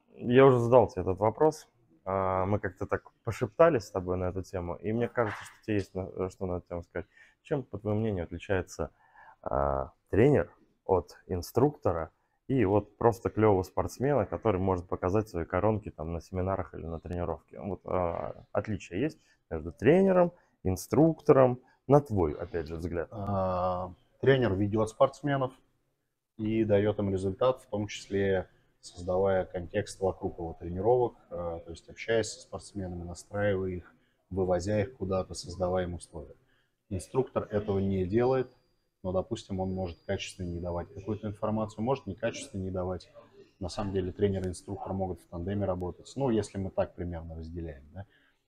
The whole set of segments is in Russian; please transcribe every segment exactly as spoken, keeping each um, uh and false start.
Я уже задал тебе этот вопрос. А, Мы как-то так пошептались с тобой на эту тему, и мне кажется, что тебе есть на- э, что на эту тему сказать. Чем, по твоему мнению, отличается а, тренер от инструктора и вот просто клевого спортсмена, который может показать свои коронки там на семинарах или на тренировке? Вот а, отличие есть между тренером, инструктором, на твой, опять же, взгляд. А, Тренер ведет спортсменов и дает им результат, в том числе создавая контекст вокруг его тренировок, а, то есть общаясь со спортсменами, настраивая их, вывозя их куда-то, создавая им условия. Инструктор этого не делает, но, допустим, он может качественно не давать какую-то информацию, может некачественно не давать. На самом деле тренер и инструктор могут в тандеме работать. Ну, если мы так примерно разделяем, да.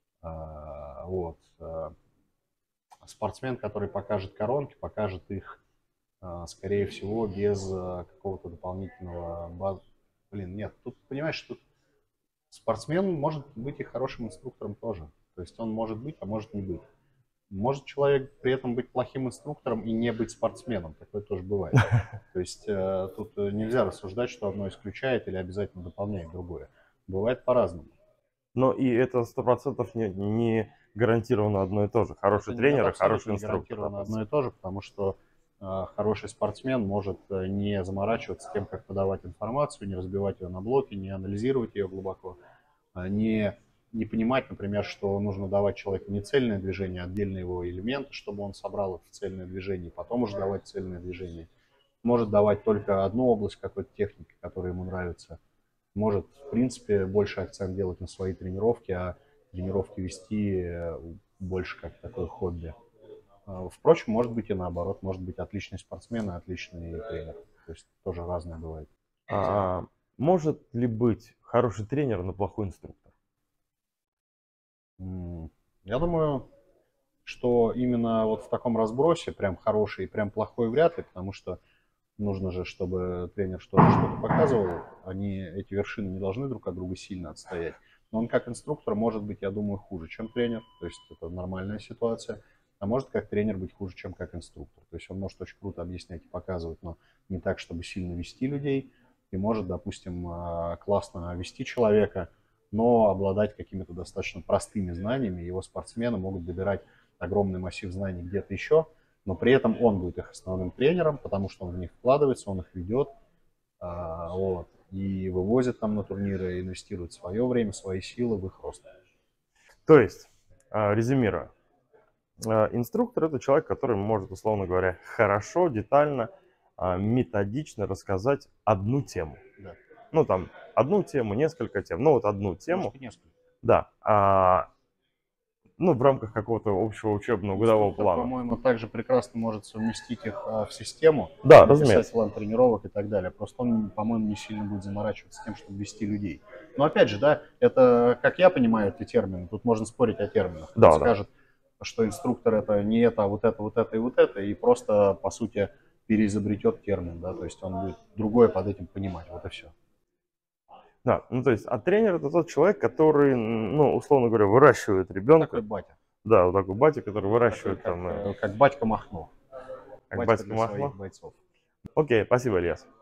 А, вот. а, Спортсмен, который покажет коронки, покажет их, а, скорее всего, без а, какого-то дополнительного базы. Блин, нет, тут, понимаешь, тут спортсмен может быть и хорошим инструктором тоже. То есть он может быть, а может не быть. Может человек при этом быть плохим инструктором и не быть спортсменом. Такое тоже бывает. То есть э, тут э, нельзя рассуждать, что одно исключает или обязательно дополняет другое. Бывает по-разному. Но и это сто процентов не, не гарантированно одно и то же. Хороший Это, тренер это и хороший абсолютно не инструктор, гарантированно одно допустим. и то же, потому что э, хороший спортсмен может э, не заморачиваться тем, как подавать информацию, не разбивать ее на блоки, не анализировать ее глубоко, а не, не понимать, например, что нужно давать человеку не цельное движение, а отдельные его элементы, чтобы он собрал их в цельное движение, и потом уже давать цельное движение. Может давать только одну область какой-то техники, которая ему нравится. Может, в принципе, больше акцент делать на свои тренировки, а тренировки вести э, больше как такое хобби. А, Впрочем, может быть и наоборот. Может быть отличный спортсмен и отличный тренер. То есть тоже разное бывает. А, может ли быть хороший тренер, но плохой инструктор? М, Я думаю, что именно вот в таком разбросе прям хороший и прям плохой вряд ли, потому что нужно же, чтобы тренер что-то что-то показывал. Они, эти вершины не должны друг от друга сильно отстоять. Но он как инструктор может быть, я думаю, хуже, чем тренер. То есть это нормальная ситуация. А может как тренер быть хуже, чем как инструктор. То есть он может очень круто объяснять и показывать, но не так, чтобы сильно вести людей. И может, допустим, а, классно вести человека, но обладать какими-то достаточно простыми знаниями. Его спортсмены могут добирать огромный массив знаний где-то еще, но при этом он будет их основным тренером, потому что он в них вкладывается, он их ведет, а, вот, и вывозит там на турниры, инвестирует свое время, свои силы в их рост. То есть, а, резюмируя, а, инструктор – это человек, который может, условно говоря, хорошо, детально, а, методично рассказать одну тему. Да. Ну, там, одну тему, несколько тем, ну, вот одну Может тему, и несколько. да, а, ну, в рамках какого-то общего учебного годового Инструктор, плана. по-моему, также прекрасно может совместить их а, в систему, Да, написать разумеется. план тренировок и так далее. Просто он, по-моему, не сильно будет заморачиваться тем, чтобы вести людей. Но опять же, да, это, как я понимаю эти термины, тут можно спорить о терминах. Кто-то Да, да. скажет, что инструктор это не это, а вот это, вот это и вот это, и просто, по сути, переизобретет термин, да, то есть он будет другое под этим понимать, вот и все. Да, ну то есть, а тренер это тот человек, который, ну, условно говоря, выращивает Ну, такой ребенка. батя, Да, вот такой батя, который такой, выращивает как, там, э, э, как батька Махно, как батька батька для своих Махно. бойцов. Окей, спасибо, Ильяс.